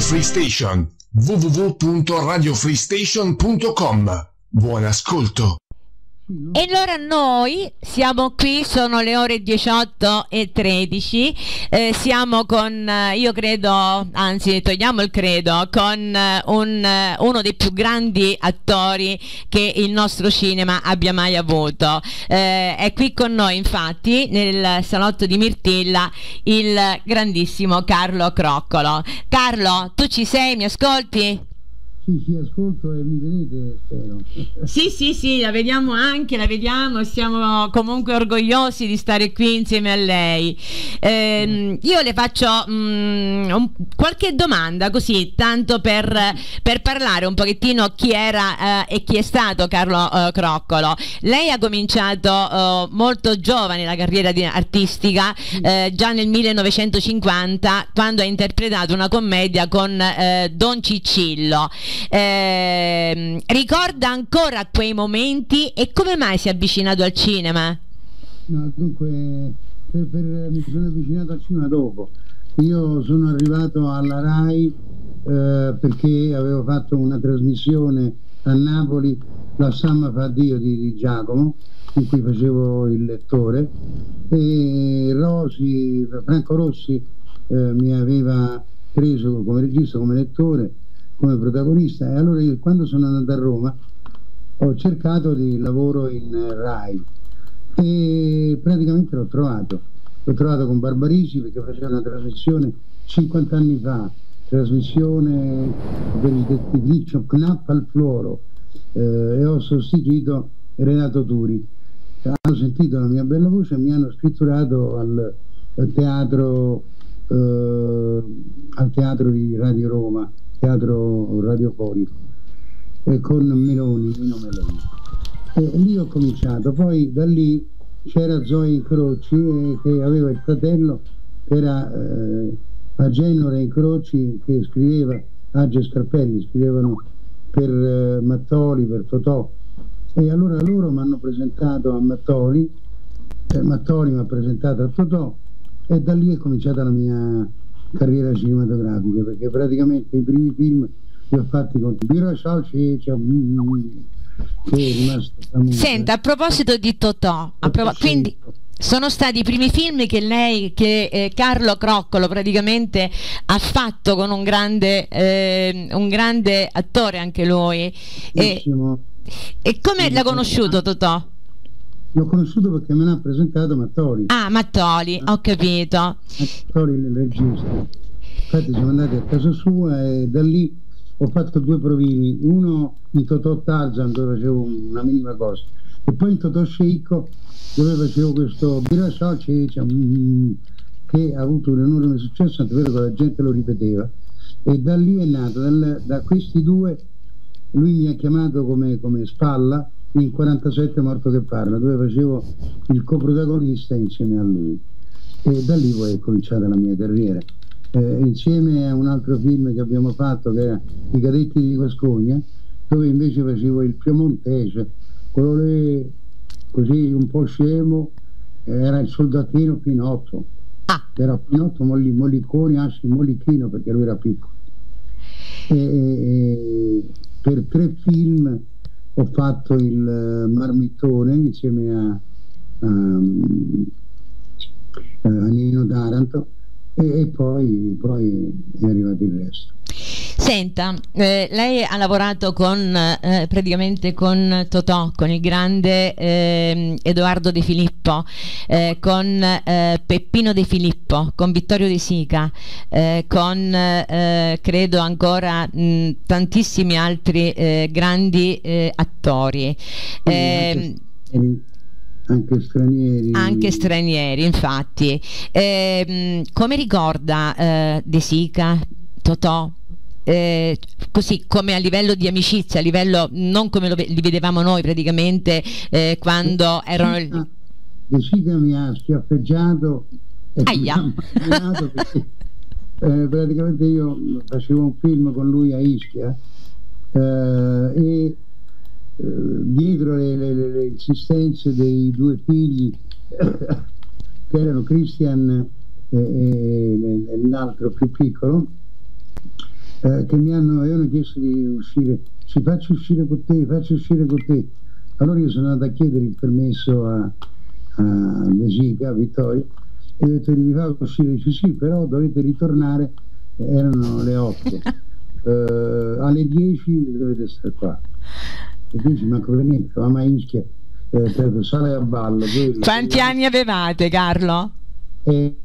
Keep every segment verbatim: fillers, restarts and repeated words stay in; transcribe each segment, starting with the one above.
Free Station, w w w punto radio free station punto com. Buon ascolto. E allora noi siamo qui, sono le ore diciotto e tredici, eh, siamo con, eh, io credo, anzi togliamo il credo, con eh, un, eh, uno dei più grandi attori che il nostro cinema abbia mai avuto. Eh, è qui con noi infatti nel salotto di Mirtilla il grandissimo Carlo Croccolo. Carlo, tu ci sei? Mi ascolti? Sì, sì, ascolto e mi vedete, spero. Sì, sì, sì, la vediamo anche, la vediamo, siamo comunque orgogliosi di stare qui insieme a lei. Eh, io le faccio mh, un, qualche domanda così, tanto per, per parlare un pochettino chi era eh, e chi è stato Carlo eh, Croccolo. Lei ha cominciato eh, molto giovane la carriera di, artistica, eh, già nel millenovecentocinquanta, quando ha interpretato una commedia con eh, Don Ciccillo. Eh, ricorda ancora quei momenti e come mai si è avvicinato al cinema? No, dunque per, per, mi sono avvicinato al cinema dopo. Io sono arrivato alla RAI eh, perché avevo fatto una trasmissione a Napoli, La Samma fa Dio di, di Giacomo, in cui facevo il lettore, e Rosi, Franco Rossi eh, mi aveva preso come regista, come lettore, come protagonista, e allora io, quando sono andato a Roma, ho cercato di lavoro in RAI e praticamente l'ho trovato l'ho trovato con Barbarisi, perché faceva una trasmissione cinquanta anni fa, trasmissione per il detectiviccio Knapp al fluoro, eh, e ho sostituito Renato Turi. Hanno sentito la mia bella voce e mi hanno scritturato al, al teatro eh, al teatro di Radio Roma, teatro radiofonico, eh, con Meloni, Mino Meloni. E lì ho cominciato, poi da lì c'era Zoe Incroci, eh, che aveva il fratello che era eh, a Genore Incroci, che scriveva, Age Scarpelli, scrivevano per eh, Mattoli, per Totò, e allora loro mi hanno presentato a Mattoli, eh, Mattoli mi ha presentato a Totò, e da lì è cominciata la mia carriera cinematografica, perché praticamente i primi film li ho fatti con Biro Solci, che è rimasto famoso. Senta, a proposito di Totò, a pro- quindi sono stati i primi film che lei, che eh, Carlo Croccolo praticamente ha fatto con un grande eh, un grande attore anche lui. E, e come l'ha conosciuto Totò? L'ho conosciuto perché me l'ha presentato Mattoli. Ah, Mattoli, ho capito. Mattoli, il regista. Infatti siamo andati a casa sua e da lì ho fatto due provini, uno in Totò Tarzan, dove facevo una minima cosa, e poi in Totò Sceicco, dove facevo questo Birasò che ha avuto un enorme successo, tanto vero che la gente lo ripeteva, e da lì è nato, dal, da questi due lui mi ha chiamato come, come spalla in quarantasette Morto che parla, dove facevo il coprotagonista insieme a lui, e da lì poi è cominciata la mia carriera, eh, insieme a un altro film che abbiamo fatto che era I cadetti di Guascogna, dove invece facevo il piemontese, quello lì così un po' scemo, era il soldatino Pinotto. Ah. Era Pinotto Molli, Molliconi, anzi Mollichino, perché lui era piccolo, e, e, per tre film ho fatto il Marmittone insieme a, a, a Nino Taranto, e, e poi, poi è arrivato il resto. Senta, eh, lei ha lavorato con eh, praticamente con Totò, con il grande eh, Edoardo De Filippo, eh, con eh, Peppino De Filippo, con Vittorio De Sica, eh, con eh, credo ancora mh, tantissimi altri eh, grandi eh, attori. Eh, anche stranieri anche stranieri infatti. Eh, come ricorda eh, De Sica, Totò? Eh, così come a livello di amicizia, a livello non come lo, li vedevamo noi praticamente eh, quando De erano Sica, De Sica mi ha schiaffeggiato e mi ha macinato perché eh, praticamente io facevo un film con lui a Ischia, eh, e eh, dietro le, le, le, le insistenze dei due figli che erano Christian e, e, e l'altro più piccolo, eh, che mi hanno, avevano chiesto di uscire, ci faccio uscire con te, faccio uscire con te. Allora io sono andato a chiedere il permesso a, a De Sica, a Vittorio, e ho detto mi fa uscire, dice sì, però dovete ritornare, erano le otto, eh, alle dieci dovete stare qua. E dici, ma come niente, ma mai Ischia, eh, sale a ballo. Quello, quanti quello. anni avevate, Carlo? E,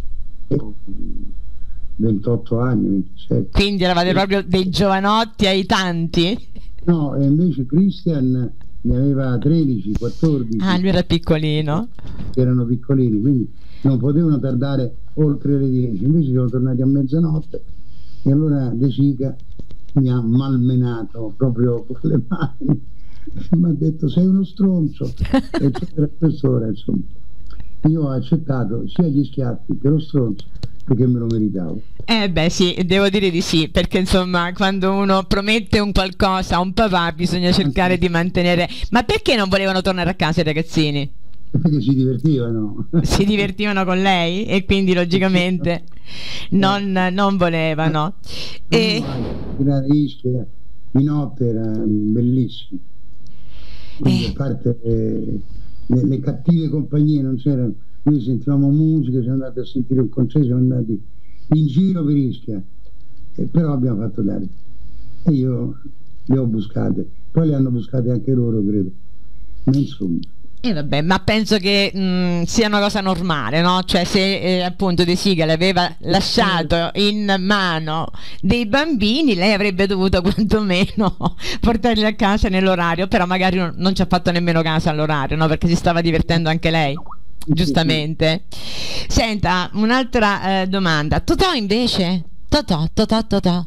ventotto anni, ventisette. Quindi eravate e, proprio dei giovanotti ai tanti? No, e invece Christian ne aveva tredici, quattordici. Ah, lui era piccolino. Erano piccolini, quindi non potevano tardare oltre le dieci. Invece siamo tornati a mezzanotte e allora De Sica mi ha malmenato proprio con le mani, mi ha detto sei uno stronzo, eccetera, quest'ora, insomma. Io ho accettato sia gli schiaffi che lo stronzo perché me lo meritavo. Eh beh sì, devo dire di sì, perché insomma quando uno promette un qualcosa a un papà bisogna cercare di mantenere. Ma perché non volevano tornare a casa i ragazzini? Perché si divertivano. Si divertivano con lei e quindi logicamente non, non volevano. E... tirare Ischia di notte era bellissimo. Quindi, a parte eh, le, le cattive compagnie non c'erano, noi sentivamo musica, siamo andati a sentire un concerto, siamo andati in giro per Ischia, e però abbiamo fatto tardi e io le ho buscate, poi le hanno buscate anche loro, credo, ma insomma. Eh vabbè, ma penso che mh, sia una cosa normale, no? Cioè se eh, appunto De Sica le aveva lasciato in mano dei bambini, lei avrebbe dovuto quantomeno portarli a casa nell'orario, però magari non, non ci ha fatto nemmeno caso all'orario, no? Perché si stava divertendo anche lei, giustamente. Senta, un'altra eh, domanda. Totò invece? Totò, Totò, Totò.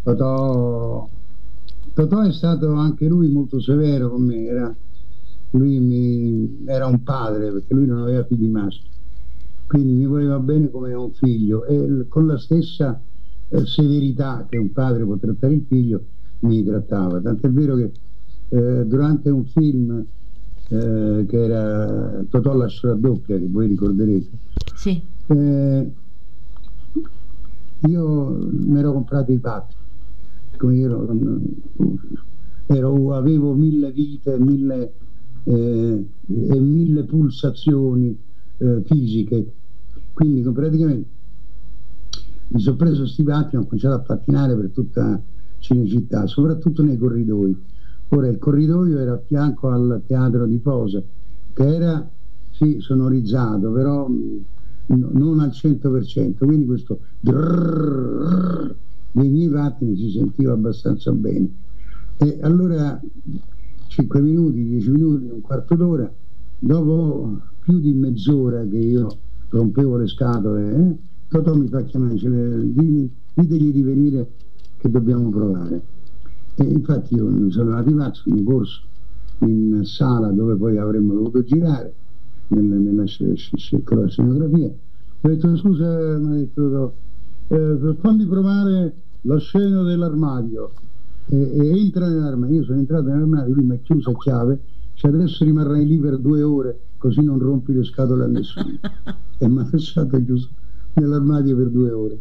Totò, Totò è stato anche lui molto severo con me, era... lui mi, era un padre perché lui non aveva figli maschi, quindi mi voleva bene come un figlio e con la stessa eh, severità che un padre può trattare il figlio mi trattava, tant'è vero che eh, durante un film eh, che era Totò lascia la doppia, che voi ricorderete, sì. eh, io mi ero comprato i patti, come io ero, ero, avevo mille vite, mille Eh, e mille pulsazioni eh, fisiche, quindi praticamente mi sono preso sti patti e ho cominciato a pattinare per tutta Cinecittà, soprattutto nei corridoi. Ora il corridoio era a fianco al teatro di Posa, che era sì sonorizzato, però mh, non al cento per cento, quindi questo drrrr dei miei pattini si sentiva abbastanza bene. E allora cinque minuti, dieci minuti, un quarto d'ora, dopo più di mezz'ora che io rompevo le scatole, eh, Totò mi fa chiamare, dice, ditegli di venire che dobbiamo provare. E infatti io mi sono arrivato, sono corso in sala dove poi avremmo dovuto girare, nella, nella con la scenografia. Ho detto scusa, mi ha detto eh, fammi provare la scena dell'armadio. E, e entra nell'armadio, io sono entrato nell'armadio, lui mi ha chiuso a chiave, cioè adesso rimarrai lì per due ore così non rompi le scatole a nessuno. E mi ha lasciato chiuso nell'armadio per due ore.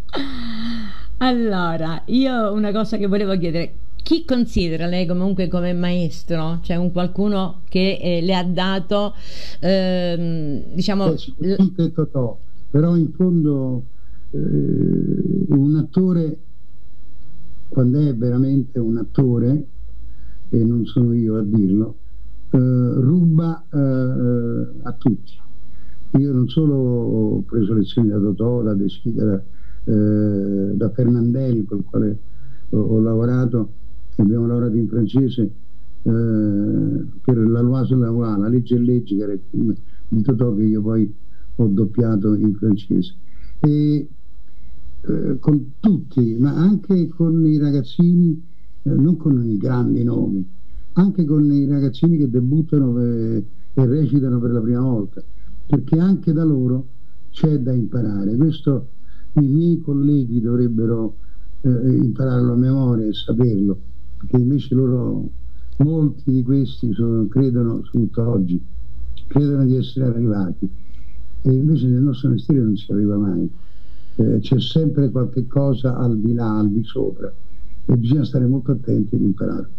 Allora, io una cosa che volevo chiedere, chi considera lei comunque come maestro? Cioè un qualcuno che eh, le ha dato ehm, diciamo eh, sicuramente Totò, però in fondo eh, un attore, quando è veramente un attore, e non sono io a dirlo, eh, ruba eh, a tutti. Io non solo ho preso lezioni da Totò, da De Sica, da, eh, da Fernandelli, con il quale ho, ho lavorato, abbiamo lavorato in francese eh, per La Loi sur la Loi, La legge e legge, che era il film di Totò che io poi ho doppiato in francese. E Eh, con tutti, ma anche con i ragazzini, eh, non con i grandi nomi, anche con i ragazzini che debuttano e, e recitano per la prima volta, perché anche da loro c'è da imparare. Questo i miei colleghi dovrebbero eh, impararlo a memoria e saperlo, perché invece loro, molti di questi sono, credono, soprattutto oggi, credono di essere arrivati, e invece nel nostro mestiere non si arriva mai. eh, c'è sempre qualche cosa al di là, al di sopra, e bisogna stare molto attenti ad imparare.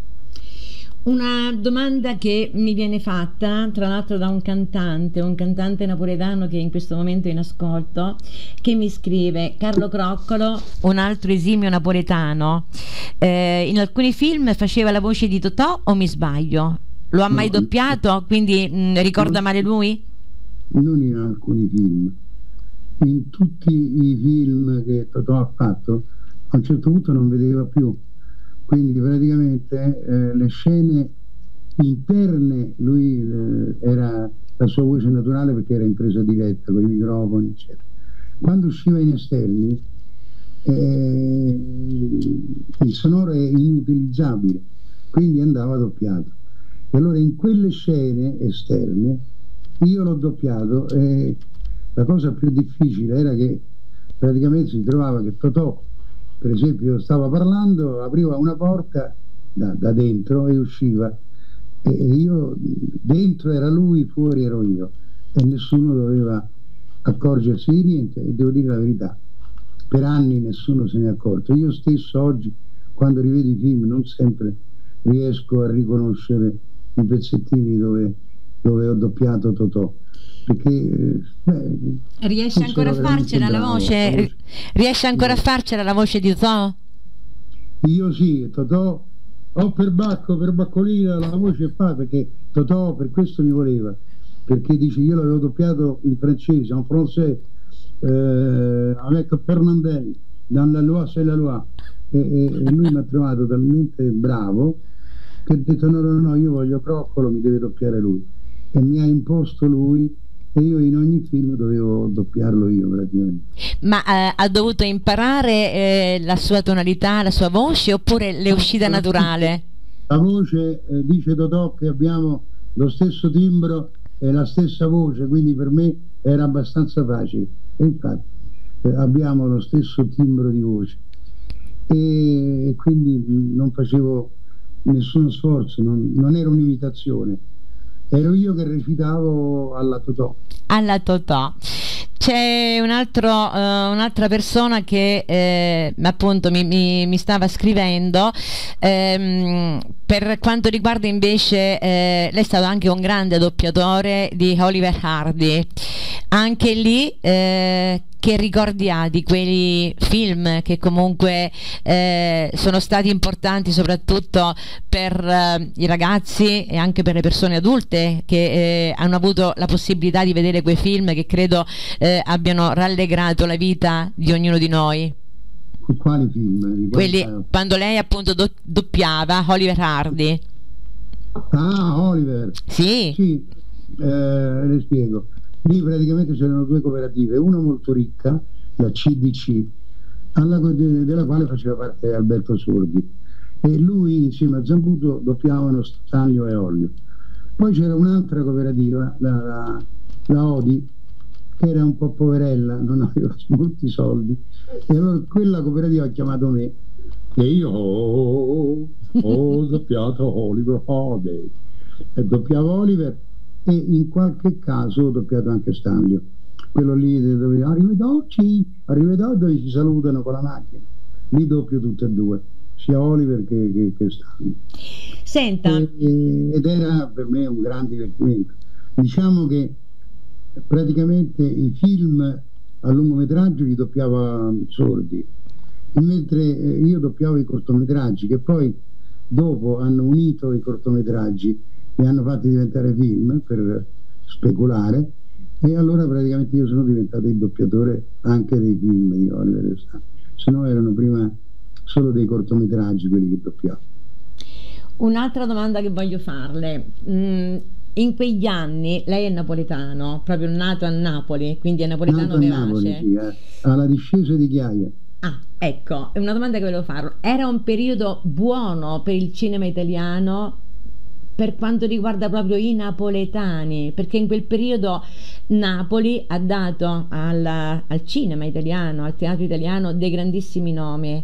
Una domanda che mi viene fatta, tra l'altro, da un cantante, un cantante napoletano che in questo momento è in ascolto, che mi scrive: Carlo Croccolo, un altro esimio napoletano, eh, in alcuni film faceva la voce di Totò, o mi sbaglio? Lo ha mai No, doppiato? Quindi mh, ricorda male lui? Non in alcuni film, in tutti i film che Totò ha fatto, a un certo punto non vedeva più. Quindi praticamente eh, le scene interne lui eh, era la sua voce naturale, perché era in presa diretta con i microfoni eccetera. Quando usciva in esterni eh, il sonoro è inutilizzabile, quindi andava doppiato, e allora in quelle scene esterne io l'ho doppiato, e la cosa più difficile era che praticamente si trovava che Totò, per esempio, stava parlando, apriva una porta da, da dentro e usciva, e io dentro era lui, fuori ero io, e nessuno doveva accorgersi di niente. E devo dire la verità, per anni nessuno se ne è accorto. Io stesso oggi, quando rivedo i film, non sempre riesco a riconoscere i pezzettini dove, dove ho doppiato Totò, perché beh, riesce ancora a farcela la voce? voce riesce ancora a farcela la voce di Totò? Io sì, Totò, o per Bacco, per Baccolina la voce fa, perché Totò per questo mi voleva, perché dice: io l'avevo doppiato in francese, en français, eh, avec Fernandel dans la loi c'est la loi, e, e, e lui mi ha trovato talmente bravo che ha detto: no no no, io voglio Croccolo, mi deve doppiare lui, e mi ha imposto lui, e io in ogni film dovevo doppiarlo io praticamente. Ma eh, ha dovuto imparare eh, la sua tonalità, la sua voce, oppure le è uscita naturale? La voce, eh, dice Totò che abbiamo lo stesso timbro e la stessa voce, quindi per me era abbastanza facile, e infatti eh, abbiamo lo stesso timbro di voce, e, e quindi non facevo nessuno sforzo, non, non era un'imitazione, ero io che recitavo alla Totò. Alla Totò. C'è un altro, uh, un'altra persona che eh, appunto mi, mi, mi stava scrivendo ehm, per quanto riguarda invece eh, lei è stato anche un grande doppiatore di Oliver Hardy, anche lì eh, che ricordi ha di quei film che comunque eh, sono stati importanti soprattutto per eh, i ragazzi e anche per le persone adulte che eh, hanno avuto la possibilità di vedere quei film, che credo eh, abbiano rallegrato la vita di ognuno di noi? Quali film? Quelli, quando lei appunto do, doppiava Oliver Hardy. Ah, Oliver. Sì. Sì, eh, le spiego. Lì praticamente c'erano due cooperative, una molto ricca, la C D C, alla, della quale faceva parte Alberto Sordi, e lui insieme a Zambuto doppiavano Stanlio e Ollio. Poi c'era un'altra cooperativa, la, la, la Odi, che era un po' poverella, non aveva molti soldi, e allora quella cooperativa ha chiamato me, e io ho, ho doppiato Oliver Hardy, e doppiavo Oliver, e in qualche caso ho doppiato anche Stanlio, quello lì dove arrivederci, arrivederci, dove si salutano con la macchina, lì doppio tutte e due, sia Oliver che, che, che Stanlio. Senta. E, e, ed era per me un gran divertimento. Diciamo che praticamente i film a lungometraggio li doppiava Sordi, mentre io doppiavo i cortometraggi, che poi dopo hanno unito i cortometraggi, li hanno fatti diventare film per speculare, e allora praticamente io sono diventato il doppiatore anche dei film di Oliver e Stanlio, se no erano prima solo dei cortometraggi quelli che doppiavo. Un'altra domanda che voglio farle, mm, in quegli anni lei è napoletano, proprio nato a Napoli, quindi è napoletano nato vivace. a Napoli, sì, eh, alla discesa di Chiaia. Ah, ecco, è una domanda che volevo farlo. Era un periodo buono per il cinema italiano per quanto riguarda proprio i napoletani, perché in quel periodo Napoli ha dato al, al cinema italiano, al teatro italiano, dei grandissimi nomi.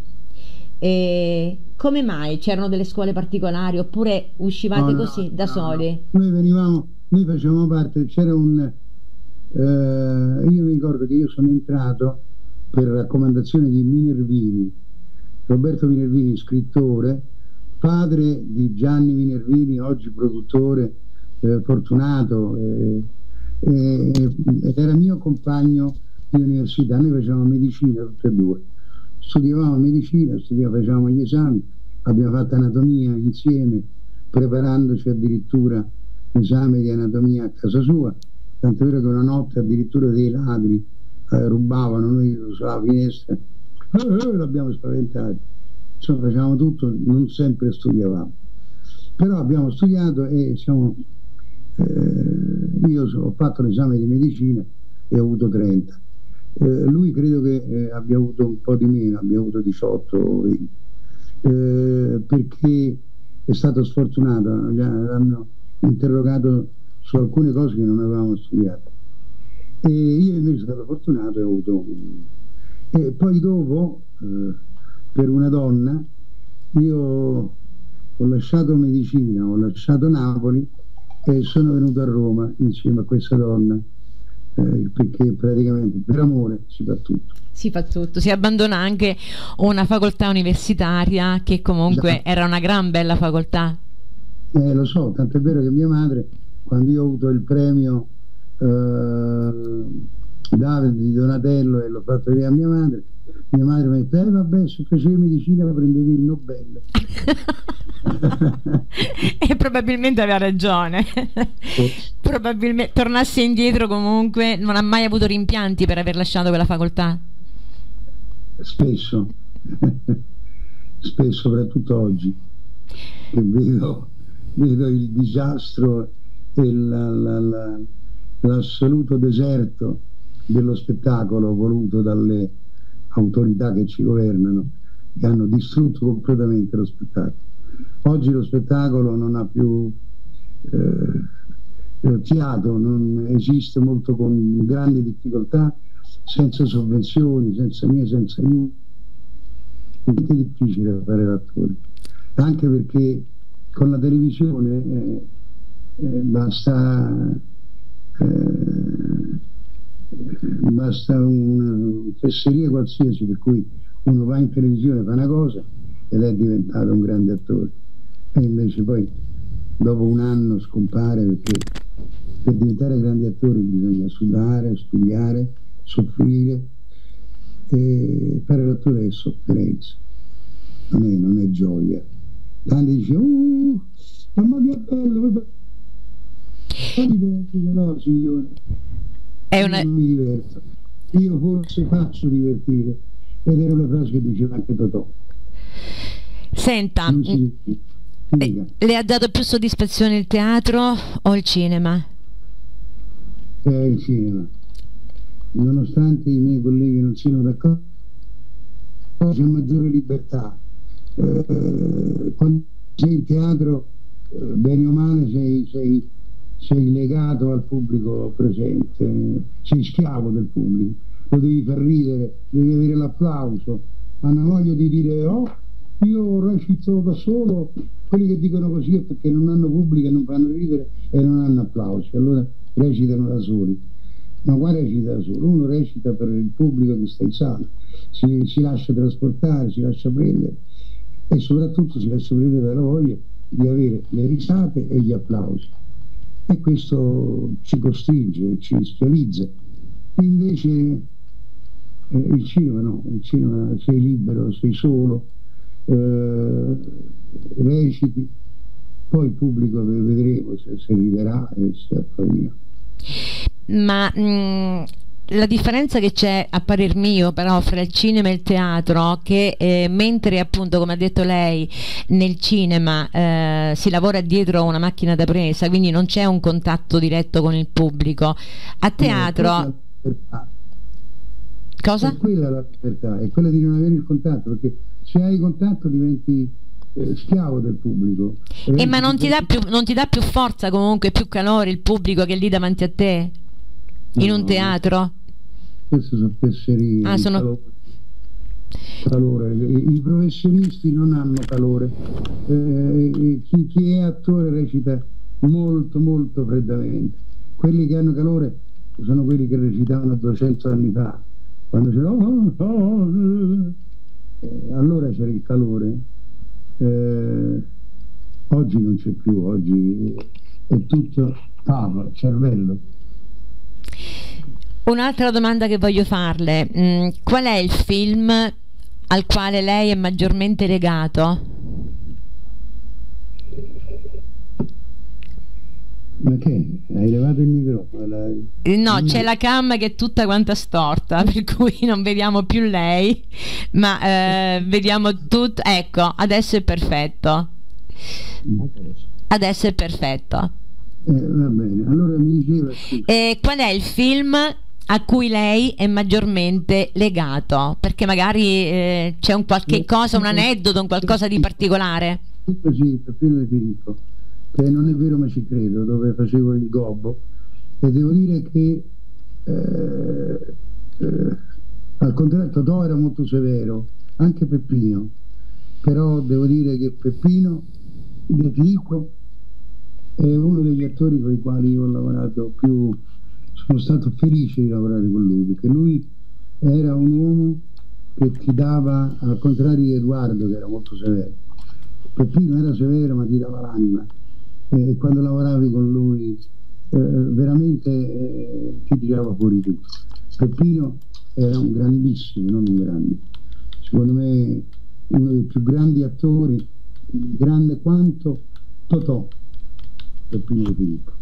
E come mai? C'erano delle scuole particolari oppure uscivate no, così no, da no, soli? No. Noi venivamo, noi facevamo parte, c'era un eh, io mi ricordo che io sono entrato per raccomandazione di Minervini, Roberto Minervini, scrittore, padre di Gianni Minervini, oggi produttore eh, fortunato, eh, eh, ed era mio compagno di università. Noi facevamo medicina tutti e due, studiavamo medicina, studiavamo, facevamo gli esami, abbiamo fatto anatomia insieme, preparandoci addirittura l'esame di anatomia a casa sua, tanto è vero che una notte addirittura dei ladri eh, rubavano noi sulla finestra, eh, eh, l'abbiamo spaventato. Insomma, facevamo tutto, non sempre studiavamo, però abbiamo studiato e siamo, eh, io ho fatto l'esame di medicina e ho avuto trenta, eh, lui credo che eh, abbia avuto un po' di meno, abbia avuto diciotto o venti, eh, perché è stato sfortunato, l'hanno interrogato su alcune cose che non avevamo studiato, e io invece sono stato fortunato e ho avuto un... E poi dopo, eh, per una donna, io ho lasciato medicina, ho lasciato Napoli e sono venuto a Roma insieme a questa donna, eh, perché praticamente per amore si fa tutto. Si fa tutto, si abbandona anche una facoltà universitaria che comunque Esatto. era una gran bella facoltà. Eh, lo so, tant'è vero che mia madre, quando io ho avuto il premio eh, Davide di Donatello e l'ho fatto vedere a mia madre, mia madre mi ha detto, eh vabbè, se facevi medicina prendevi il Nobel. E probabilmente aveva ragione. Probabilmente, tornasse indietro comunque, non ha mai avuto rimpianti per aver lasciato quella facoltà? Spesso, spesso, soprattutto oggi, che vedo, vedo il disastro e la, la, la, l'assoluto deserto dello spettacolo voluto dalle autorità che ci governano, che hanno distrutto completamente lo spettacolo. Oggi lo spettacolo non ha più eh, fiato, non esiste, molto con grandi difficoltà, senza sovvenzioni, senza niente, senza aiuto. È molto difficile fare l'attore, anche perché con la televisione eh, eh, basta eh, basta una fesseria qualsiasi per cui uno va in televisione, fa una cosa ed è diventato un grande attore, e invece poi dopo un anno scompare, perché per diventare grandi attori bisogna sudare, studiare, soffrire, e fare l'attore è sofferenza, non è, non è gioia. Tanti dicono uh, mamma mia bello, no signore, è una... non mi diverto, io forse faccio divertire, ed era una frase che diceva anche Totò. Senta, si, si eh, le ha dato più soddisfazione il teatro o il cinema? Eh, il cinema, nonostante i miei colleghi non siano d'accordo, c'è maggiore libertà. Eh, quando sei in teatro, eh, bene o male sei, sei, sei legato al pubblico presente, sei schiavo del pubblico, lo devi far ridere, devi avere l'applauso, hanno voglia di dire oh io recito da solo, quelli che dicono così è perché non hanno pubblico e non fanno ridere e non hanno applausi, allora recitano da soli. Ma qua recita da solo, uno recita per il pubblico che sta in sala, si, si lascia trasportare, si lascia prendere, e soprattutto si lascia prendere dalla voglia di avere le risate e gli applausi, e questo ci costringe, ci schiavizza. Invece eh, il cinema no, il cinema sei libero, sei solo, eh, reciti, poi il pubblico vedremo se, se riderà e se applaudirà. Ma mh, la differenza che c'è, a parer mio, però, fra il cinema e il teatro, che eh, mentre appunto, come ha detto lei, nel cinema eh, si lavora dietro una macchina da presa, quindi non c'è un contatto diretto con il pubblico, a teatro Eh, cosa? È quella la libertà, è quella di non avere il contatto, perché se hai contatto diventi eh, schiavo del pubblico. Eh, ma non ti dà più, non ti dà più forza, comunque più calore il pubblico che è lì davanti a te in No, un teatro? Queste sono fesserie. Ah, sono... calore. calore. I, i professionisti non hanno calore. Eh, chi, chi è attore recita molto molto freddamente. Quelli che hanno calore sono quelli che recitavano duecento anni fa, quando c'era oh, oh, eh, allora c'era il calore, eh, oggi non c'è più, oggi è tutto tavolo, cervello. Un'altra domanda che voglio farle, mm, qual è il film al quale lei è maggiormente legato? Ma che? Hai levato il microfono? La... No, c'è la cam che è tutta quanta storta, per cui non vediamo più lei, ma eh, vediamo tutto. Ecco, adesso è perfetto. Adesso è perfetto. Eh, va bene, allora mi diceva... E qual è il film a cui lei è maggiormente legato? Perché magari eh, c'è un qualche cosa, un aneddoto, un qualcosa di particolare. Così, Peppino De Filippo, che non è vero ma ci credo, dove facevo il gobbo, e devo dire che eh, eh, al contrario Totò era molto severo, anche Peppino, però devo dire che Peppino De Filippo è uno degli attori con i quali io ho lavorato più, sono stato felice di lavorare con lui, perché lui era un uomo che ti dava, al contrario di Edoardo che era molto severo. Peppino era severo ma ti dava l'anima, e quando lavoravi con lui eh, veramente eh, ti tirava fuori tutto. Peppino era un grandissimo, non un grande, secondo me uno dei più grandi attori, grande quanto Totò, Peppino De Filippo.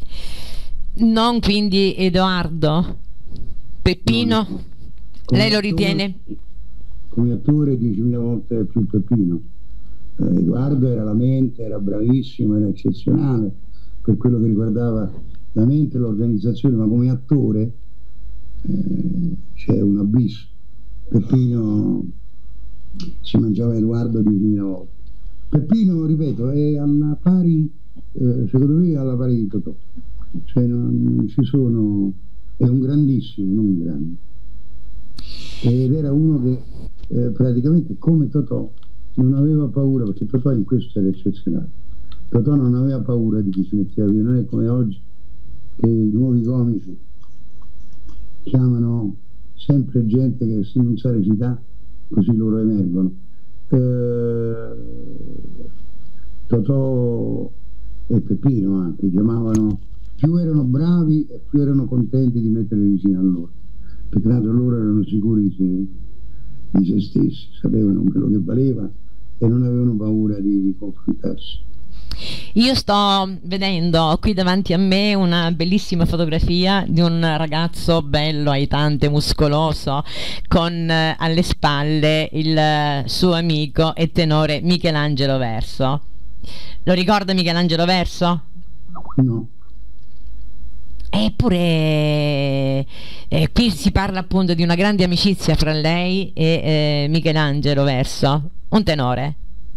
Non quindi Edoardo? Peppino? No, no. Lei lo ritiene? Come attore diecimila volte più Peppino. eh, Edoardo era la mente, era bravissimo, era eccezionale per quello che riguardava la mente e l'organizzazione, ma come attore eh, c'è un abisso. Peppino si mangiava Edoardo diecimila volte. Peppino, ripeto, è alla pari, eh, secondo me, alla pari di Totò. Cioè non, non ci sono, è un grandissimo, non un grande. Ed era uno che eh, praticamente come Totò non aveva paura, perché Totò in questo era eccezionale. Totò non aveva paura di chi si metteva via, non è come oggi che i nuovi comici chiamano sempre gente che se non sa recitare, così loro emergono. Eh, Totò e Peppino anche chiamavano, più erano bravi e più erano contenti di mettere vicino a loro, perché tanto loro erano sicuri di se, di se stessi, sapevano quello che valeva e non avevano paura di, di confrontarsi. Io sto vedendo qui davanti a me una bellissima fotografia di un ragazzo bello, aitante, muscoloso, con eh, alle spalle il eh, suo amico e tenore Michelangelo Verso. Lo ricorda Michelangelo Verso? No. Eppure eh, qui si parla appunto di una grande amicizia fra lei e eh, Michelangelo Verso, un tenore.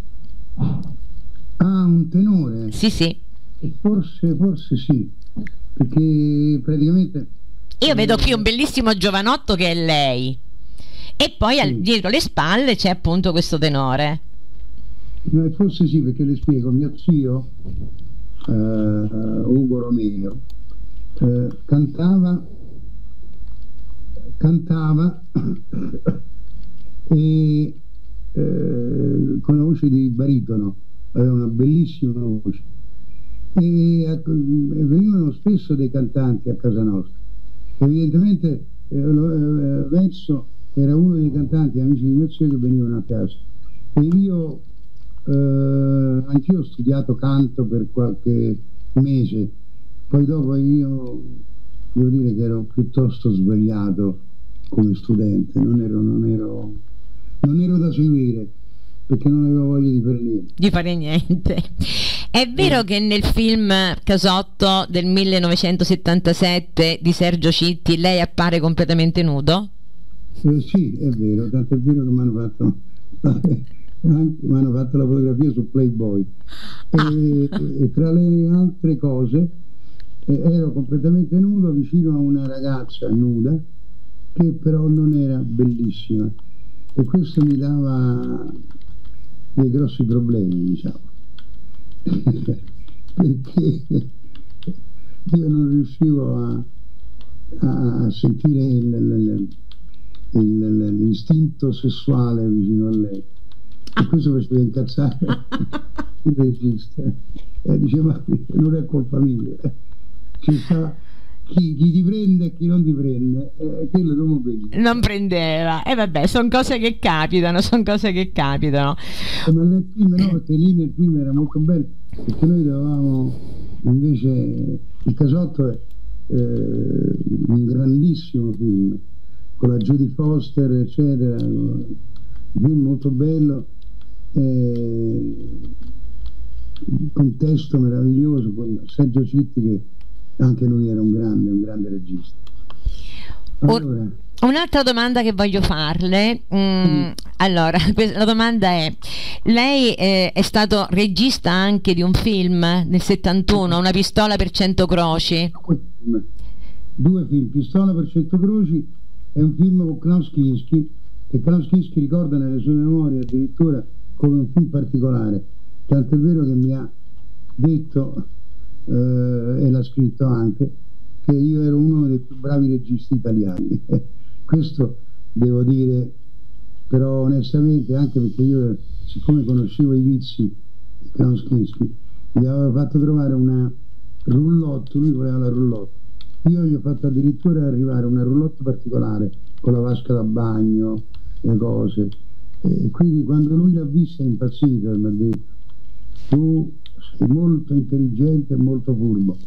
Ah, un tenore? Sì, sì. Forse, forse sì, perché praticamente... Io vedo qui un bellissimo giovanotto che è lei e poi sì, al, dietro le spalle c'è appunto questo tenore. No, forse sì, perché le spiego, mio zio uh, Ugo Romeo uh, cantava cantava e uh, con la voce di baritono, aveva una bellissima voce e, e venivano spesso dei cantanti a casa nostra. Evidentemente eh, eh, Verso era uno dei cantanti amici di mio zio che venivano a casa e io eh, anch'io ho studiato canto per qualche mese, poi dopo io devo dire che ero piuttosto svegliato come studente, non ero, non ero, non ero da seguire perché non avevo voglia di fare niente. Di fare niente. È vero eh. che nel film Casotto del millenovecentosettantasette di Sergio Citti lei appare completamente nudo? Eh, sì, è vero, tanto è vero che mi hanno fatto mi hanno fatto la fotografia su Playboy ah. e, e tra le altre cose eh, ero completamente nudo vicino a una ragazza nuda che però non era bellissima e questo mi dava dei grossi problemi, diciamo, perché io non riuscivo a, a sentire il, il, il, l'istinto sessuale vicino a lei, e questo faceva incazzare il regista, e diceva non è colpa mia, ci sta chi, chi ti prende e chi non ti prende, e quello non prende. Non prendeva, e eh vabbè, sono cose che capitano, sono cose che capitano. Eh, ma nel film no, perché lì nel film era molto bello, perché noi dovevamo, invece Il Casotto è eh, un grandissimo film con la Jodie Foster eccetera, un film molto bello, eh, un contesto meraviglioso con Sergio Citti, che anche lui era un grande, un grande regista. Allora, un'altra domanda che voglio farle, mm, allora, la domanda è: lei eh, è stato regista anche di un film nel settantuno, Una pistola per cento croci. Due film, Pistola per cento croci è un film con Klaus Kinski, che Klaus Kinski ricorda nelle sue memorie addirittura come un film particolare, tant'è vero che mi ha detto eh, e l'ha scritto anche, che io ero uno dei più bravi registi italiani. Questo devo dire, però onestamente, anche perché io, siccome conoscevo i vizi di Klaus Kinski, gli avevo fatto trovare una roulotte, lui voleva la roulotte, io gli ho fatto addirittura arrivare una roulotte particolare con la vasca da bagno, le cose, e quindi quando lui l'ha vista è impazzito e mi ha detto: tu sei molto intelligente e molto furbo.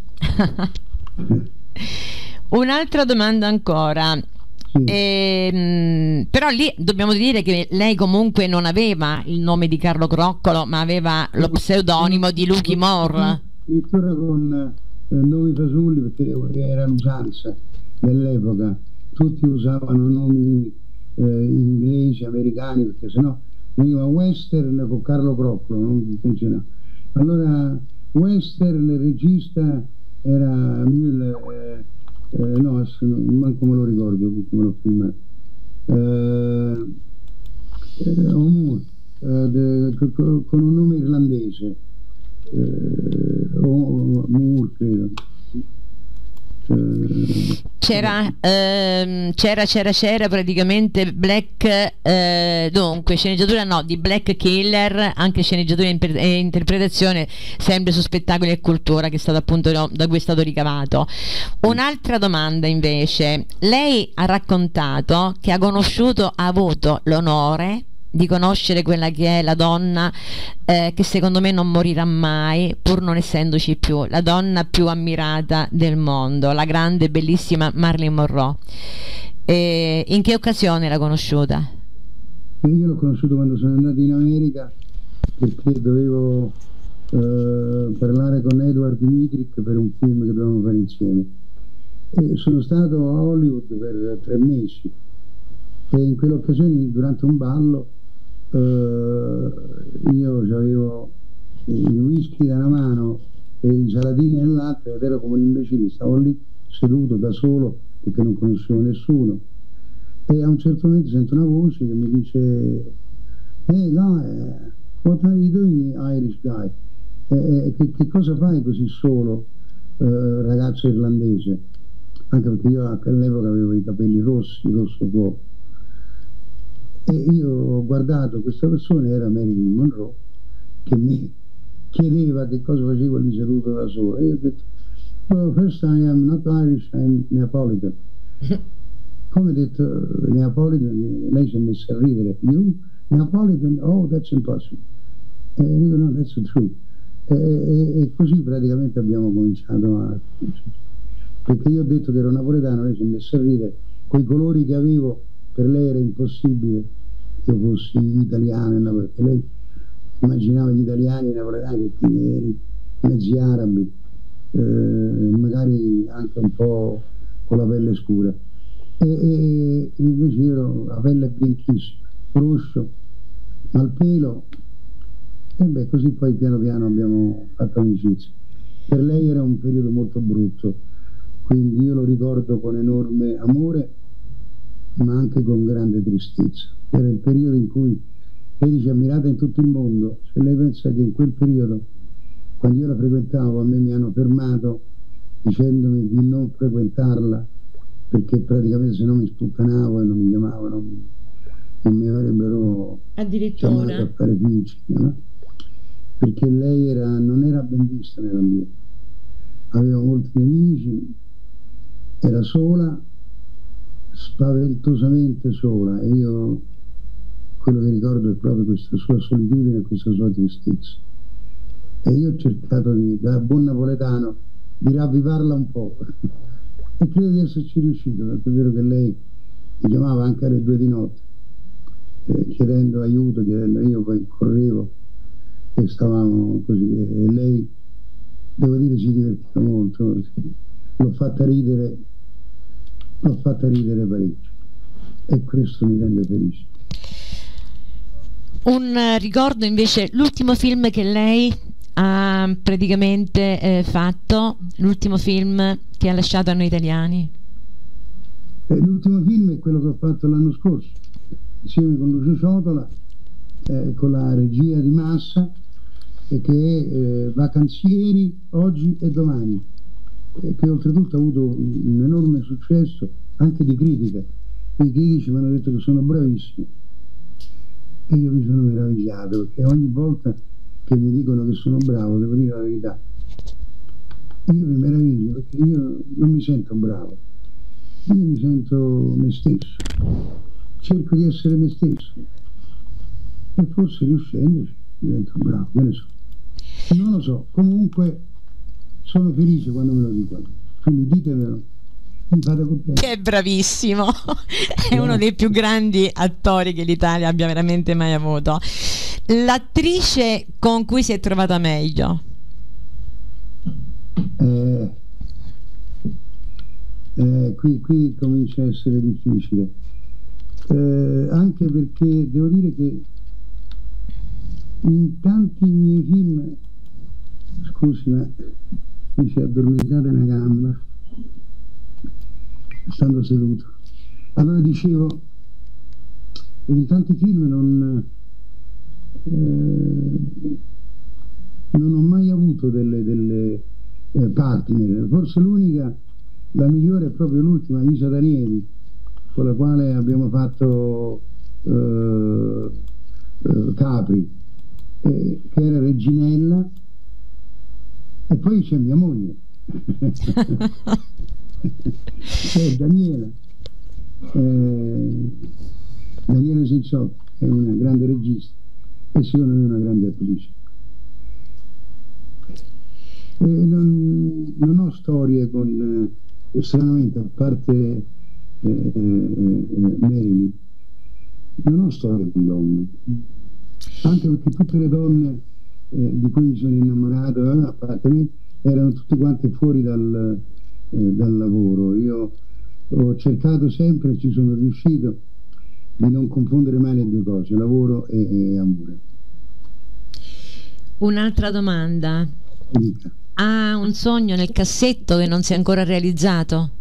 Un'altra domanda ancora. Sì. Ehm, però lì dobbiamo dire che lei comunque non aveva il nome di Carlo Croccolo, ma aveva lo pseudonimo di Lucky Moore. Addirittura con eh, nomi fasulli, perché era l'usanza dell'epoca, tutti usavano nomi eh, inglesi, americani, perché sennò veniva Western con Carlo Croccolo, non funzionava. Allora Western, il regista era Müller, eh, eh, no, manco me lo ricordo come l'ho filmato, eh, eh, Moore, eh, de, con, con un nome irlandese, eh, Moore credo. C'era, ehm, c'era, c'era, c'era praticamente Black, eh, dunque sceneggiatura no, di Black Killer, anche sceneggiatura e interpretazione sempre su Spettacoli e Cultura, che è stato appunto no, da cui è stato ricavato. Un'altra domanda invece: lei ha raccontato che ha conosciuto, ha avuto l'onore di conoscere quella che è la donna eh, che secondo me non morirà mai, pur non essendoci più, la donna più ammirata del mondo, la grande e bellissima Marilyn Monroe. E in che occasione l'ha conosciuta? Io l'ho conosciuto quando sono andato in America, perché dovevo eh, parlare con Edward Dmytryk per un film che dovevamo fare insieme, e sono stato a Hollywood per tre mesi, e in quell'occasione, durante un ballo, Uh, io avevo il whisky da una mano e i salatini nell'altra, ed ero come un imbecille, stavo lì seduto da solo perché non conoscevo nessuno, e a un certo momento sento una voce che mi dice: hey guy, what are you doing, Irish guy? E, e, che, che cosa fai così solo, uh, ragazzo irlandese? Anche perché io all'epoca avevo i capelli rossi, rosso fuoco. E io ho guardato questa persona, era Marilyn Monroe, che mi chiedeva che cosa facevo lì seduto da solo, e io ho detto: well, first I am not Irish, I am Neapolitan. Come ho detto Neapolitan, lei si è messa a ridere. You Neapolitan? Oh, that's impossible. E io: no, that's the truth. E, e, e così praticamente abbiamo cominciato a... perché io ho detto che ero napoletano, lei si è messa a ridere, quei colori che avevo. Per lei era impossibile che io fossi italiano, perché lei immaginava gli italiani, i napoletani, tutti neri, mezzi arabi, eh, magari anche un po' con la pelle scura. E, e invece io ero la pelle bianchissima, rosso, malpelo, e beh, così poi piano piano abbiamo fatto amicizia. Per lei era un periodo molto brutto, quindi io lo ricordo con enorme amore, ma anche con grande tristezza. Era il periodo in cui lei dice ammirata in tutto il mondo. Se lei pensa che in quel periodo, quando io la frequentavo, a me mi hanno fermato dicendomi di non frequentarla perché praticamente se no mi sputtanavo e non mi chiamavano, non mi avrebbero chiamato a fare clinicina, no? Perché lei era, non era ben vista nell'ambiente, aveva molti nemici, era sola, spaventosamente sola, e io quello che ricordo è proprio questa sua solitudine e questa sua tristezza, e io ho cercato di, da buon napoletano, di ravvivarla un po' e credo di esserci riuscito, perché è vero che lei mi chiamava anche alle due di notte eh, chiedendo aiuto, chiedendo, io poi correvo e stavamo così, e lei, devo dire, si divertiva molto, l'ho fatta ridere l'ho fatta ridere parecchio, e questo mi rende felice. Un ricordo invece, l'ultimo film che lei ha praticamente eh, fatto, l'ultimo film che ha lasciato a noi italiani? Eh, l'ultimo film è quello che ho fatto l'anno scorso insieme con Lucio Ciotola, eh, con la regia di Massa, e che è eh, Vacanzieri oggi e domani, eh, che oltretutto ha avuto un, un enorme successo anche di critica. I critici mi hanno detto che sono bravissimi e io mi sono meravigliato, perché ogni volta che mi dicono che sono bravo, devo dire la verità, io mi meraviglio, perché io non mi sento bravo, io mi sento me stesso, cerco di essere me stesso, e forse riuscendoci divento bravo, che ne so, non lo so, comunque sono felice quando me lo dicono, quindi ditemelo, mi fate contento. Che è bravissimo, è uno dei più grandi attori che l'Italia abbia veramente mai avuto. L'attrice con cui si è trovata meglio? Eh, eh, qui, qui comincia a essere difficile, eh, anche perché devo dire che in tanti miei film, scusi ma mi si è addormentata una gamba stando seduto, allora dicevo, in tanti film non eh, non ho mai avuto delle, delle eh, partner, forse l'unica, la migliore è proprio l'ultima, Isa Danieli, con la quale abbiamo fatto eh, eh, Capri, eh, che era Reginella, e poi c'è mia moglie è Daniela eh, Daniela Senzotto, è una grande regista e secondo me una grande attrice. E non, non ho storie con eh, stranamente, a parte eh, eh, Marilyn, non ho storie con donne, anche perché tutte le donne eh, di cui mi sono innamorato, eh, a parte me, erano tutte quante fuori dal, eh, dal lavoro. Io ho cercato sempre, ci sono riuscito, di non confondere mai le due cose, lavoro e, e amore. Un'altra domanda. Dica. Ha un sogno nel cassetto che non si è ancora realizzato?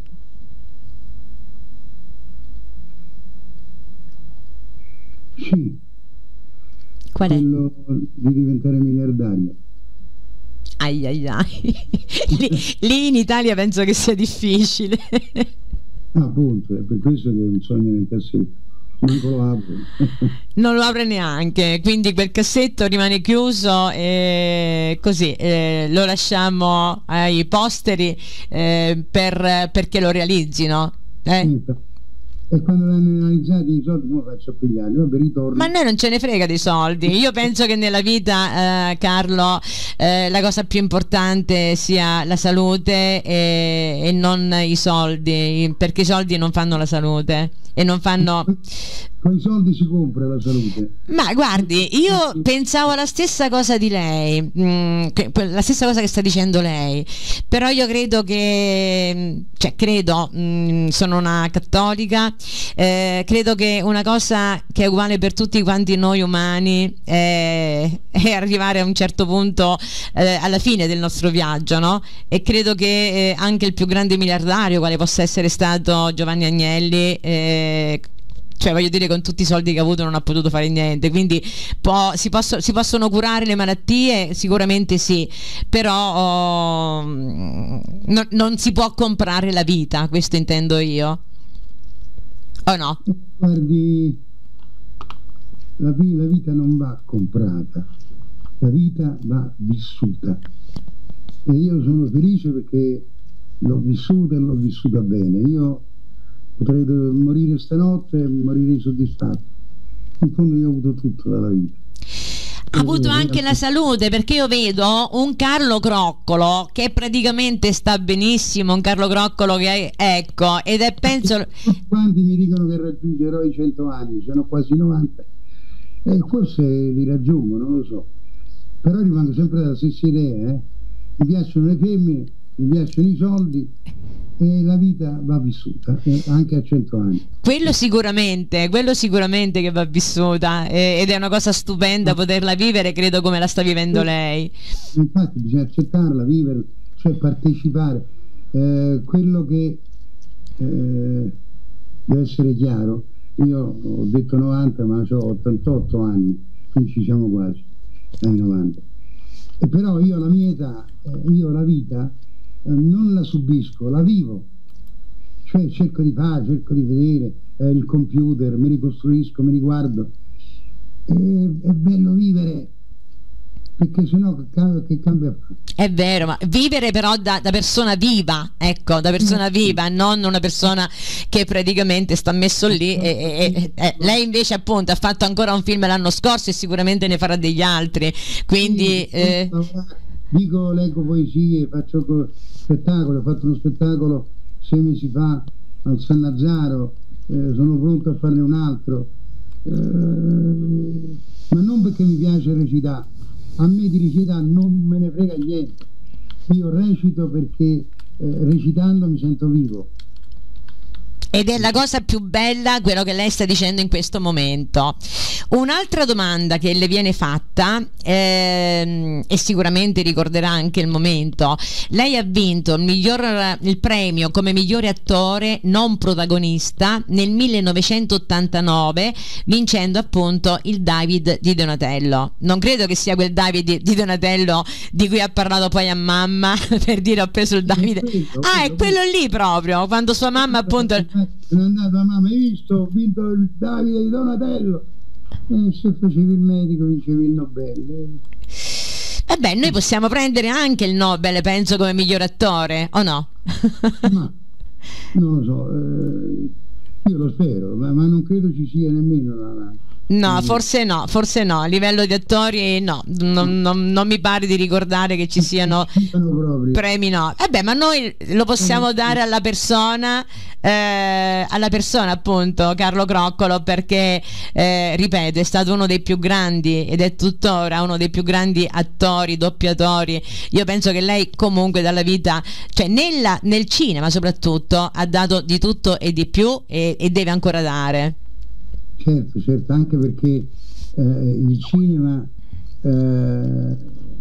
Sì. Qual è? Quello di diventare miliardario. Ai ai ai. lì, lì in Italia penso che sia difficile. Ah, appunto, è per questo che è un sogno nel cassetto. Non lo apro. Non lo apre neanche, quindi quel cassetto rimane chiuso e così eh, lo lasciamo ai posteri eh, per, perché lo realizzino. Eh? Sì, e quando l'hanno analizzati i soldi come faccio a pigliarli? Vabbè, ritorno. Ma a noi non ce ne frega dei soldi. Io penso che nella vita, eh, Carlo, eh, la cosa più importante sia la salute e, e non i soldi, perché i soldi non fanno la salute e non fanno... Con i soldi si compra la salute. Ma guardi, io pensavo la stessa cosa di lei, mh, che, la stessa cosa che sta dicendo lei, però io credo che, cioè credo, mh, sono una cattolica, eh, credo che una cosa che è uguale per tutti quanti noi umani è, è arrivare a un certo punto eh, alla fine del nostro viaggio, no? E credo che eh, anche il più grande miliardario, quale possa essere stato Giovanni Agnelli, eh, cioè voglio dire, con tutti i soldi che ha avuto non ha potuto fare niente, quindi può, si, posso, si possono curare le malattie, sicuramente sì, però oh, no, non si può comprare la vita, questo intendo io, o no? Guardi, la, la vita non va comprata, la vita va vissuta, e io sono felice perché l'ho vissuta e l'ho vissuta bene. Io potrei morire stanotte e morirei soddisfatto. In fondo io ho avuto tutto dalla vita. Ha avuto anche la salute, perché io vedo un Carlo Croccolo che praticamente sta benissimo, un Carlo Croccolo che è, ecco, ed è, penso... Quanti mi dicono che raggiungerò i cento anni, sono quasi novanta, e forse li raggiungo, non lo so, però rimango sempre dalla stessa idea, eh? Mi piacciono le femmine, mi piacciono i soldi, e la vita va vissuta, eh, anche a cento anni. Quello sicuramente, quello sicuramente che va vissuta, eh, ed è una cosa stupenda poterla vivere, credo, come la sta vivendo lei. Infatti bisogna accettarla, vivere, cioè partecipare. Eh, quello che eh, deve essere chiaro, io ho detto novanta, ma ho ottantotto anni, quindi ci siamo quasi ai novanta. E però io alla mia età, eh, io la vita non la subisco, la vivo, cioè cerco di fare, cerco di vedere eh, il computer, mi ricostruisco, mi riguardo, e, è bello vivere, perché sennò che, che cambia? È vero, ma vivere però da, da persona viva, ecco, da persona viva, non una persona che praticamente sta messo lì e, e, e, e lei invece appunto ha fatto ancora un film l'anno scorso e sicuramente ne farà degli altri, quindi eh... dico, leggo poesie, faccio spettacolo, ho fatto uno spettacolo sei mesi fa al San Lazzaro, eh, sono pronto a farne un altro, eh, ma non perché mi piace recitare, a me di recitare non me ne frega niente, io recito perché eh, recitando mi sento vivo. Ed è la cosa più bella quello che lei sta dicendo in questo momento. Un'altra domanda che le viene fatta, ehm, e sicuramente ricorderà anche il momento, lei ha vinto il, miglior, il premio come migliore attore non protagonista nel millenovecentottantanove, vincendo appunto il David di Donatello. Non credo che sia quel David di Donatello di cui ha parlato poi a mamma per dire ho preso il David. Ah, è quello lì proprio, quando sua mamma appunto... Sono andato a mamma, hai visto, ho vinto il Davide di Donatello, e se facevi il medico vincevi il Nobel. Vabbè, noi possiamo prendere anche il Nobel, penso, come miglior attore, o no? Ma non lo so, eh, io lo spero, ma, ma non credo ci sia nemmeno la... No, forse no, forse no, a livello di attori no, non, non, non mi pare di ricordare che ci siano premi, no. Vabbè, ma noi lo possiamo dare alla persona, eh, alla persona appunto Carlo Croccolo, perché eh, ripeto, è stato uno dei più grandi ed è tuttora uno dei più grandi attori, doppiatori. Io penso che lei comunque dalla vita, cioè nella, nel cinema soprattutto, ha dato di tutto e di più e, e deve ancora dare. Certo, certo, anche perché eh, il cinema eh,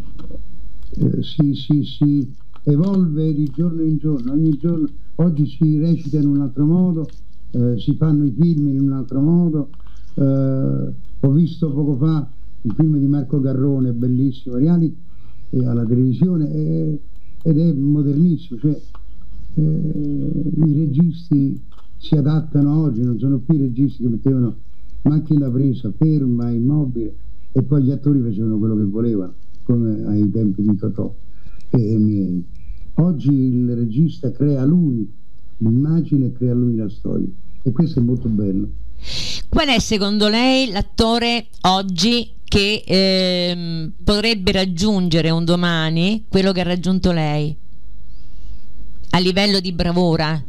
eh, si, si, si evolve di giorno in giorno, ogni giorno, oggi si recita in un altro modo, eh, si fanno i film in un altro modo, eh, ho visto poco fa il film di Marco Garrone, bellissimo, reality, eh, alla televisione, eh, ed è modernissimo, cioè eh, i registi si adattano oggi, non sono più i registi che mettevano macchina presa, ferma, immobile, e poi gli attori facevano quello che volevano, come ai tempi di Totò e, e miei. Oggi il regista crea lui l'immagine e crea lui la storia, e questo è molto bello. Qual è secondo lei l'attore oggi che ehm, potrebbe raggiungere un domani quello che ha raggiunto lei a livello di bravura?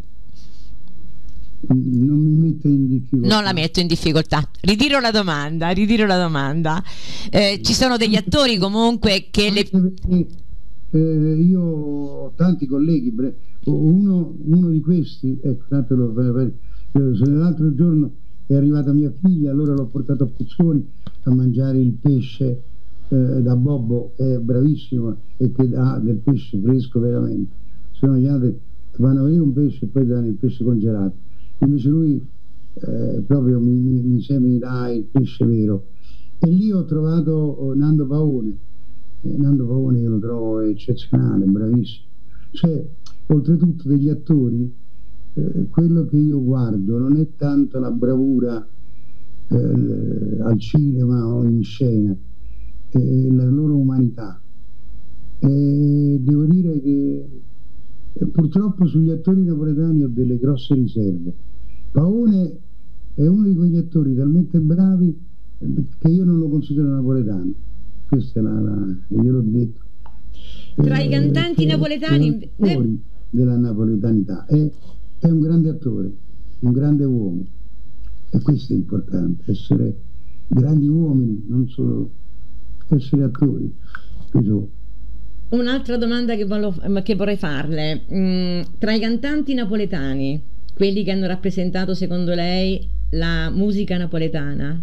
Non mi metto in difficoltà. Non la metto in difficoltà. Ritiro la domanda, ritiro la domanda. Eh, ci sono degli attori comunque che le... Perché, eh, io ho tanti colleghi, uno, uno di questi, ecco, l'altro giorno è arrivata mia figlia, allora l'ho portato a Puzzoni a mangiare il pesce eh, da Bobbo, è bravissimo e che ha del pesce fresco veramente. Sono gli altri vanno a vedere un pesce e poi danno il pesce congelato. Invece lui eh, proprio mi, mi, mi semina il pesce vero. E lì ho trovato Nando Paone. Eh, Nando Paone io lo trovo eccezionale, bravissimo. Cioè, oltretutto degli attori, eh, quello che io guardo non è tanto la bravura eh, al cinema o in scena, è la loro umanità. E devo dire che eh, purtroppo sugli attori napoletani ho delle grosse riserve. Paone è uno di quegli attori talmente bravi che io non lo considero napoletano. Questa è la, la gliel'ho detto. Tra eh, i cantanti napoletani fuori della napoletanità è, è un grande attore, un grande uomo, e questo è importante, essere grandi uomini, non solo essere attori. Questo. Un'altra domanda che, volevo, che vorrei farle, mm, tra i cantanti napoletani, quelli che hanno rappresentato secondo lei la musica napoletana,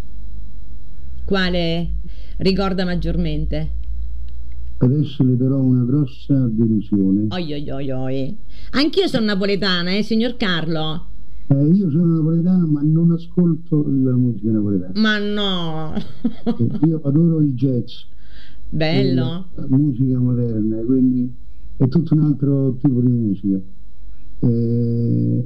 quale ricorda maggiormente? Adesso le darò una grossa delusione. Oi oi oi oi. Anch'io sono napoletana, eh, signor Carlo. Eh, io sono napoletano, ma non ascolto la musica napoletana. Ma no! Io adoro il jazz. Bello. La musica moderna, quindi è tutto un altro tipo di musica. Eh,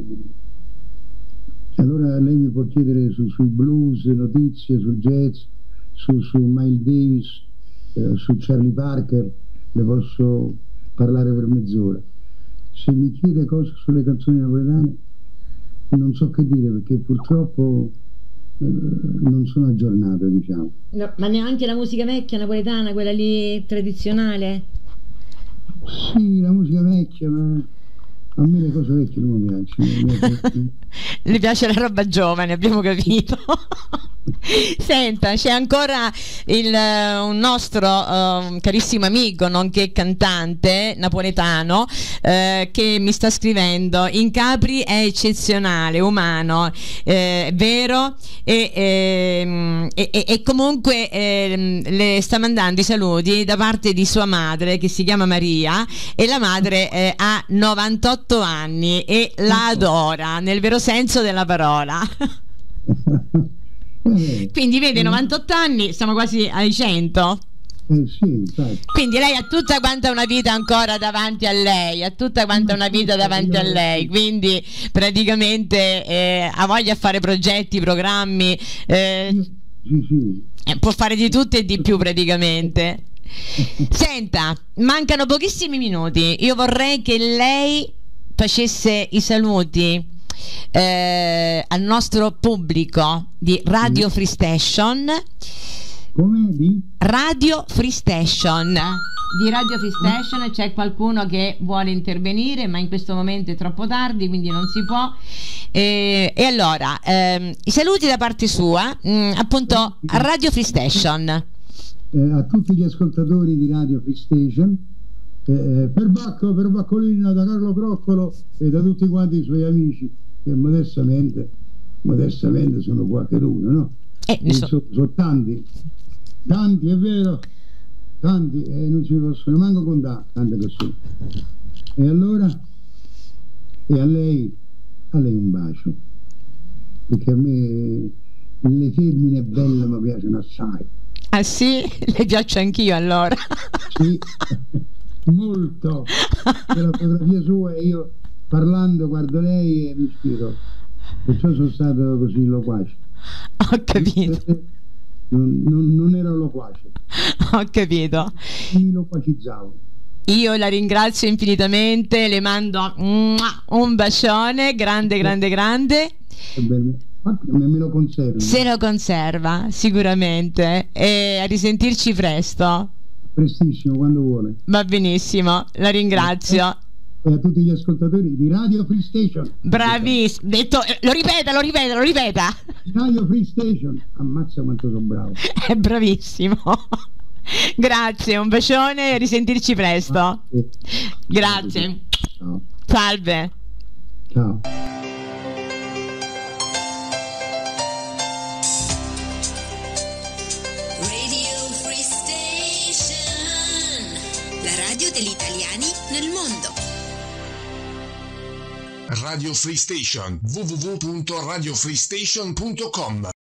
allora lei mi può chiedere su, sui blues, notizie, sul jazz, su, su Miles Davis, eh, su Charlie Parker, le posso parlare per mezz'ora. Se mi chiede cose sulle canzoni napoletane non so che dire, perché purtroppo eh, non sono aggiornato, diciamo. No, ma neanche la musica vecchia napoletana, quella lì tradizionale? Sì, la musica vecchia, ma a me le cose vecchie non mi piacciono. Le piace la roba giovane, abbiamo capito. Senta, c'è ancora il, un nostro uh, carissimo amico, nonché cantante napoletano, uh, che mi sta scrivendo: in Capri è eccezionale, umano, eh, vero, e, e, e, e comunque eh, le sta mandando i saluti da parte di sua madre, che si chiama Maria, e la madre eh, ha novantotto anni e la adora nel vero senso della parola. Quindi vede, novantotto anni, siamo quasi ai cento. Eh sì, certo. Quindi lei ha tutta quanta una vita ancora davanti a lei, ha tutta quanta una vita davanti a lei, quindi praticamente eh, ha voglia di fare progetti, programmi, eh, sì, sì. Eh, può fare di tutto e di più praticamente. Senta, mancano pochissimi minuti, io vorrei che lei facesse i saluti Eh, al nostro pubblico di Radio Free Station. Come? Di? Radio Free Station di Radio Free Station. C'è qualcuno che vuole intervenire, ma in questo momento è troppo tardi, quindi non si può. Eh, e allora ehm, i saluti da parte sua, mh, appunto a Radio Free Station. Eh, a tutti gli ascoltatori di Radio Free Station, eh, per Bacco, per Baccolina, da Carlo Croccolo e da tutti quanti i suoi amici, che modestamente modestamente sono qualcheduno, no? Eh, so. sono, sono tanti tanti, è vero, tanti, e eh, non ci possono manco contare tante persone. E allora, e a lei a lei un bacio, perché a me le femmine belle mi piacciono assai. Ah sì? Le piaccio anch'io allora. Sì, molto. C'è la fotografia sua e io parlando guardo lei e mi ispiro, perciò sono stato così loquace. Ho capito. Non, non, non ero loquace. Ho capito. Mi loquacizzavo. Io la ringrazio infinitamente, le mando un bacione grande grande grande. Ma me lo conserva. Se lo conserva sicuramente, e a risentirci presto. Prestissimo, quando vuole. Va benissimo, la ringrazio. E a tutti gli ascoltatori di Radio Free Station. Bravissimo, detto, lo ripeta, lo ripeta, lo ripeta. Radio Free Station, ammazza quanto sono bravo. È bravissimo. Grazie, un bacione e a risentirci presto. Grazie. Ciao. Salve. Ciao. Radio Free Station, la radio degli italiani nel mondo. Radio Free Station, w w w punto radio free station punto com.